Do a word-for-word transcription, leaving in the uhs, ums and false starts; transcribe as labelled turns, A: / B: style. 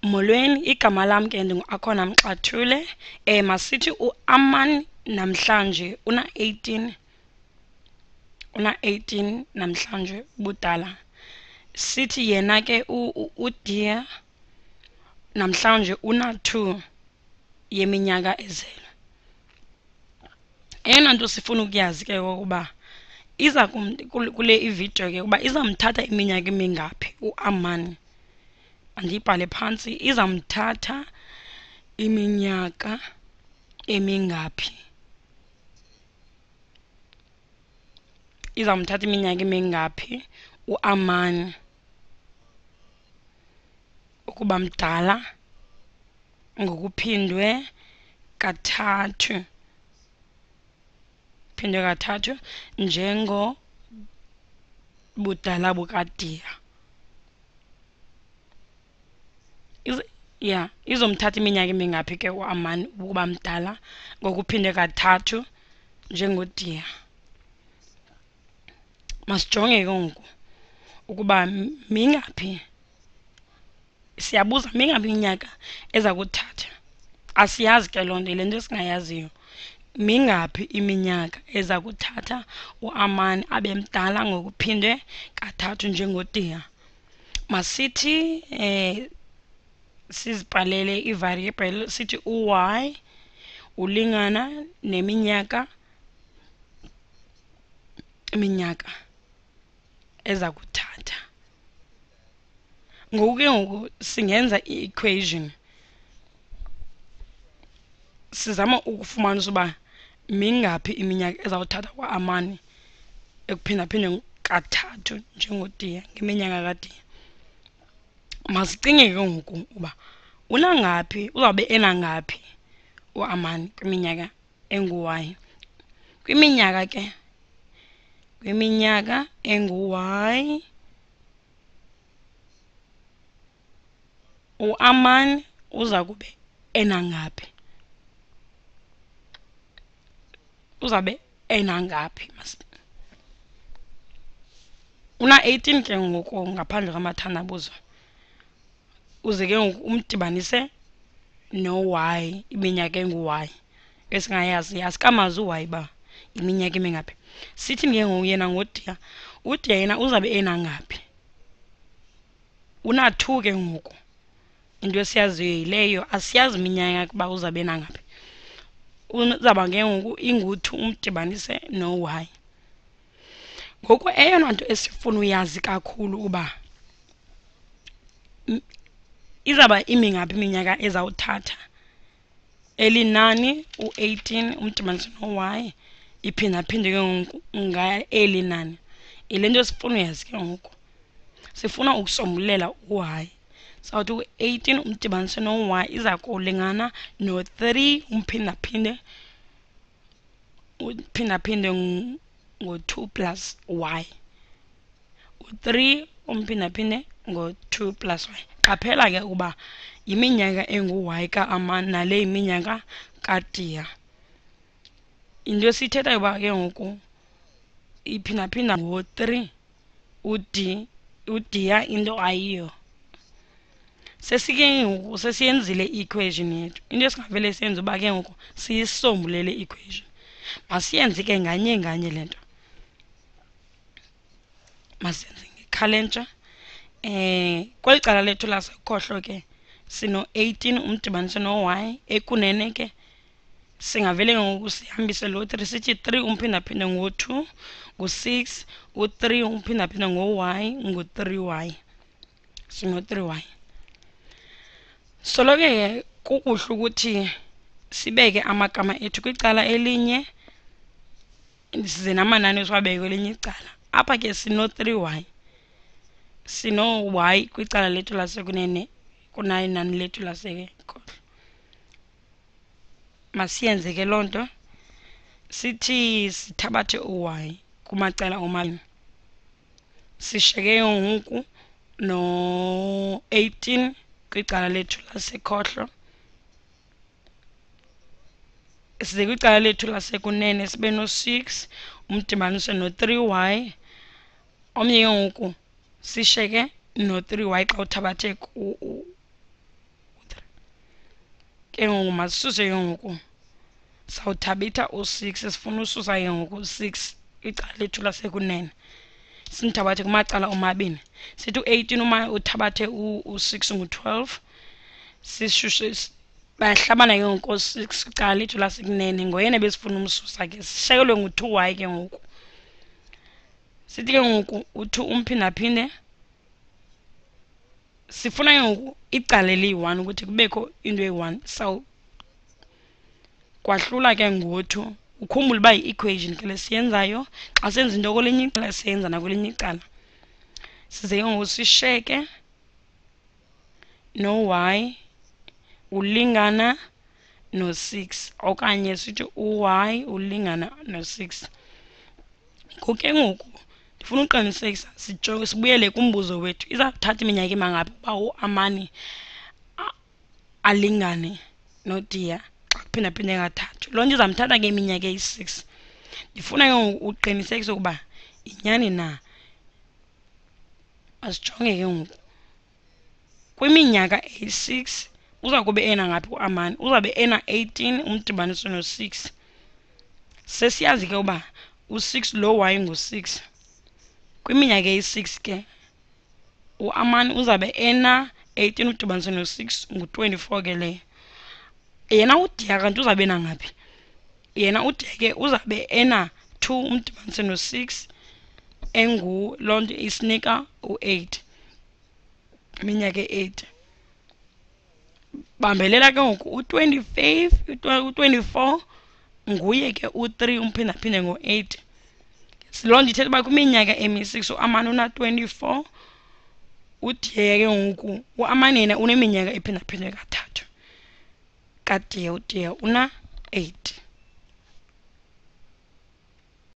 A: Molweni, igama lam ke ndingu-Akhona Mxathule. Eh masithi uAman namhlanje una eighteen una eighteen namhlanje budala. Sithi yena ke uDiya namhlanje una two yeminyaka ezelwe. Eyona nto sifuna ukuyazi ke ukuba iza kule ividiyo ke ukuba izamthatha iminyaka emingaphi uAman. Andiyibhale phantsi, izamthatha iminyaka emingaphi izamthatha iminyaka emingaphi uAman ukuba mdala ngokuphindwe kathathu phindwe kathathu njengobudala bukaDiya. Ya, izomthatha iminyaka emingaphi ke uAman ukuba mdala ngokuphindwe kathathu njengoDiya. Masijonge ke ngoku ukuba mingaphi, siyabuza mingaphi iminyaka eza kuthatha. Asiyazi ke loo nto, yile nto esingayaziyo. Mingaphi iminyaka eza kuthatha uAman abe mdala ngokuphindwe kathathu njengoDiya? Masithi eh sizibhalele i-variable sithi u-y ulingana neminyaka iminyaka eza kuthatha. Ngoku ke ngoku singenza i-equation. Sizama ukufumanisa uba mingaphi iminyaka ezawuthatha uAman ekuphindaphindwe kathathu njengoDiya ngeminyaka kaDiya. Masicinge ke ngoku uba unangaphi, uzawube enangaphi uAman kwiminyaka engu-y. Kwiminyaka ke kwiminyaka engu-y uAman uza kube enangaphi? Uzawube enangaphi? Una eighteen ke ngoku ngaphandle kwamathandabuzo. Uze ke ngoku umdibanise no-y, iminyaka engu-y esingayazi. Asikamazi u-y uba iminyaka emingaphi. Sithi ke ngoku yena ngoDiya, uDiya yena uzawube enangaphi? Una two ke ngoku. Into esiyaziyo yileyo, asiyazi iminyaka uba uzawube enangaphi. Uzawuba ke ngoku ingu-two umdibanise no-y. Ngoku eyona nto esifuna uyazi kakhulu uba izawuba imingaphi iminyaka ezawuthatha eli nani u-eighteen umdibanise no-y iphindaphindwe ke ngoku eli nani. Yile nto sifuna uyazi ke ngoku. Sifuna ukusombululela u-y. Sawuthi u-eighteen umdibanise no-y iza kulingana no-three umphindaphinde uphindaphinde ngo-two plus y. u-three umphindaphinde ngo-two plus y. Qaphela ke ukuba yiminyaka engu-y kaAman nale yiminyaka kaDiya. Into esiyithethayo uba ke ngoku iphindaphinda ngo-three uDiya into ayiyo. Sesike ngoku sesiyenzile i-equation yethu. Into esingavele siyenze uba ke ngoku siyisombulele i-equation. Masiyenze ke nganye nganye le nto. Masiyenze ngekhalentsha. Eh kweli cala lethu lasekhohlo ke sino-eighteen umdibanise no-y. Ekunene ke singavele ngoku sihambise lo three sithi three umphindaphinde ngo-two ngu-six, u-three umphindaphinde ngo-y ngu-three y. Sino-three y. Solo ke kukuhle ukuthi sibeke amagama ethu kwicala elinye size namanani siwabeke kwelinye icala. Apha ke sino-three y. Sino-y kwicala lethu lasekunene kunanani lethu lasekhohlo. Masiyenze ke loo nto. Sithi sithabathe u-y kumacala omabini. Sishiyeke ngoku no-eighteen kwicala lethu lasekhohlo. Size kwicala lethu lasekunene sibe no-six umdibanise no-three y. Omnye ke ngoku sishiyeke no-three y xa uthabathe ke ngoku masisuse ke ngoku sawuthabitha u-six sifuna ususa ke ngoku six icala lethu lasekunene simthabathe kumacala omabini sithi u-eighteen uma uthabathe u-six ngu-twelve sishushe bayahlabana ke ngoku six icala lethu lasekunene ngoyena besifuna umsusa ke sishekelwe ngu-two y ke ngoku sithi ke ngoku u-two umphindaphinde sifuna ke ngoku icala eliyi-one ukuthi kubekho into eyi-one saw kwahlula ke ngo-two ukhumbule uba yi-equation ke lesiyenzayo xa senza into kwelinye icala siyenza nakwelinye icala size ke ngoku sisheke no-y ulingana no-six okanye sithi u-y ulingana no-six ngoku ke ngoku ndifuna uqinisekisa sijonge sibuyele kumbuzo wethu izawuthatha iminyaka imangaphi uba uAmani alingane noDiya xa kuphindaphinde kathathu loo nto izamthatha ke iminyaka eyi-six ndifuna ke ngoku uqinisekise ukuba inyani na asijonge ke ngoku kwiminyaka eyi-six uza kube ena ngaphi uAmani uzawube ena eighteen umdibanise no-six sesiyazi ke uba u-six lo y ngu-six kwiminyaka eyi-six ke uAmani uzawube ena eighteen udibanise no-six ngu-twenty-four ke leyo yena uDiya kanti uzawube ena ngaphi yena uDiya ke uzawube ena two umdibanise no-six engu loo nto isinika u-eight iminyaka e-eight bambelela ke ngoku u-twenty-five u-twenty-four nguye ke u-three umphindaphinde ngo-eight loo nto ithetha uba kwiminyaka emi-six uAmani una-twenty-four uDiya ke ngoku uAmani yena uneminyaka ephindaphinde kathathu kaDiya uDiya una-eight